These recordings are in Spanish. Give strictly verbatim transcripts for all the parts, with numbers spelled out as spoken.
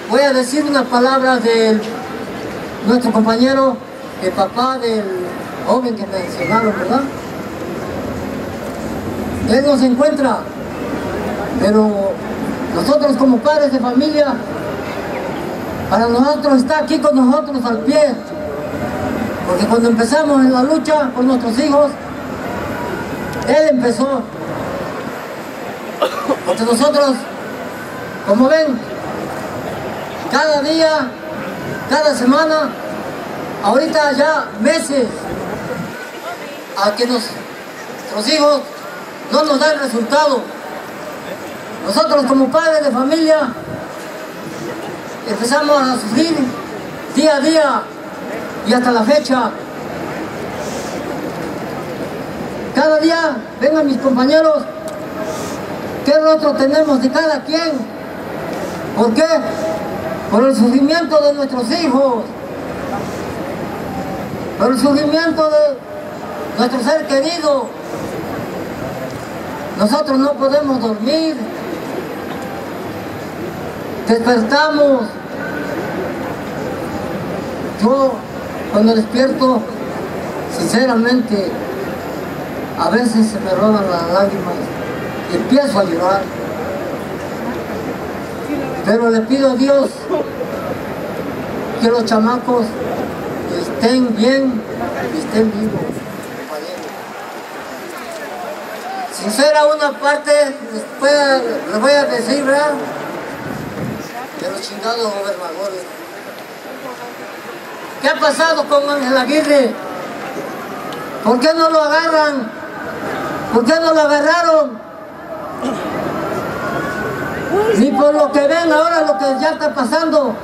voy a decir unas palabras de nuestro compañero, el papá del joven que mencionaron, ¿verdad? Él no se encuentra, pero nosotros como padres de familia, para nosotros está aquí con nosotros al pie, porque cuando empezamos en la lucha por nuestros hijos, él empezó, porque nosotros, como ven, cada día, cada semana, ahorita ya meses, a que nos, nuestros hijos no nos dan resultado. Nosotros como padres de familia empezamos a sufrir día a día y hasta la fecha. Cada día vengan mis compañeros, ¿qué rostro tenemos de cada quien? ¿Por qué? Por el sufrimiento de nuestros hijos, por el sufrimiento de nuestro ser querido. Nosotros no podemos dormir, despertamos. Yo cuando despierto, sinceramente, a veces se me roban las lágrimas y empiezo a llorar. Pero le pido a Dios que los chamacos estén bien y estén vivos. Sincera una parte, después les voy a decir, ¿verdad?, de los chingados gobernadores. ¿Qué ha pasado con Ángel Aguirre? ¿Por qué no lo agarran? ¿Por qué no lo agarraron? Ni por lo que ven ahora, lo que ya está pasando.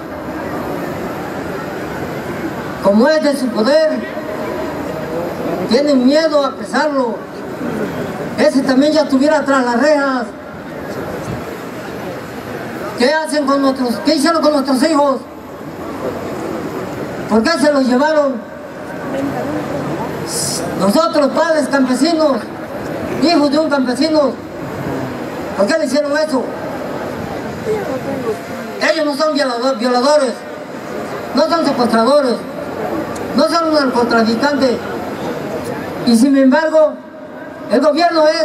Como es de su poder, tienen miedo a pesarlo. Ese también ya estuviera tras las rejas. ¿Qué hacen con nuestros, qué hicieron con nuestros hijos? ¿Por qué se los llevaron? Nosotros, padres campesinos, hijos de un campesino, ¿por qué le hicieron eso? Ellos no son violadores, no son secuestradores, no son narcotraficantes. Y sin embargo, el gobierno es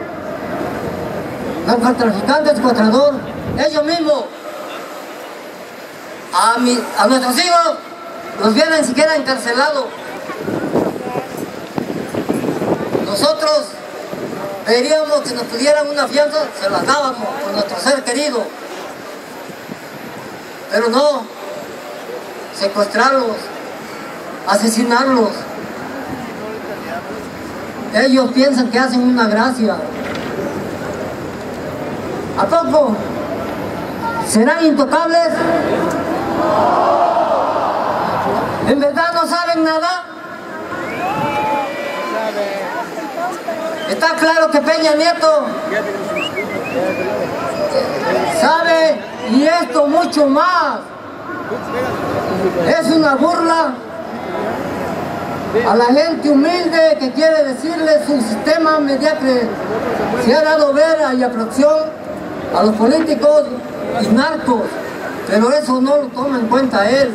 narcotraficante, secuestrador. Ellos mismos, a, mi, a nuestros hijos, los vienen siquiera encarcelados. Nosotros pediríamos que nos pidieran una fianza, se la dábamos por nuestro ser querido. Pero no, secuestrarlos, asesinarlos. Ellos piensan que hacen una gracia. ¿A poco? ¿Serán intocables? ¿En verdad no saben nada? Está claro que Peña Nieto sabe, y esto mucho más. Es una burla a la gente humilde que quiere decirle su sistema mediocre. Se ha dado vera y atracción a los políticos y narcos, pero eso no lo toma en cuenta él.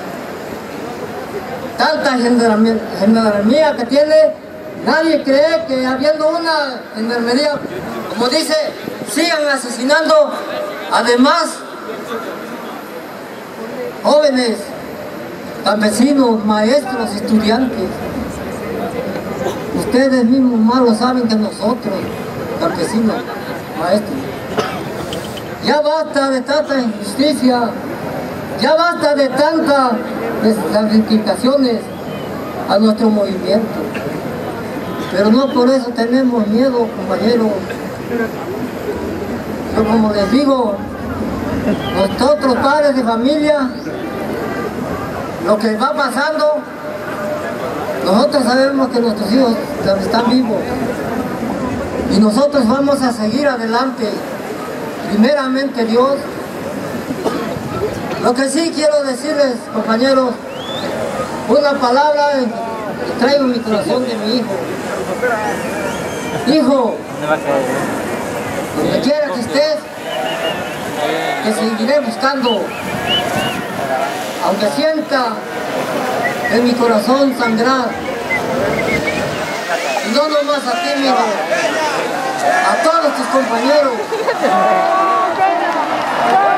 Tanta gendarmería que tiene, nadie cree que habiendo una gendarmería, como dice, sigan asesinando, además, jóvenes, campesinos, maestros, estudiantes. Ustedes mismos más lo saben que nosotros, campesinos, maestros. Ya basta de tanta injusticia, ya basta de tantas descalificaciones a nuestro movimiento. Pero no por eso tenemos miedo, compañeros. Yo, como les digo, nosotros padres de familia, lo que va pasando, nosotros sabemos que nuestros hijos están vivos y nosotros vamos a seguir adelante, primeramente Dios. Lo que sí quiero decirles, compañeros, una palabra que traigo en mi corazón de mi hijo. Hijo, donde quiera que estés, que seguiré buscando, aunque sienta en mi corazón sangrar. Y no nomás a ti, mira, a todos tus compañeros.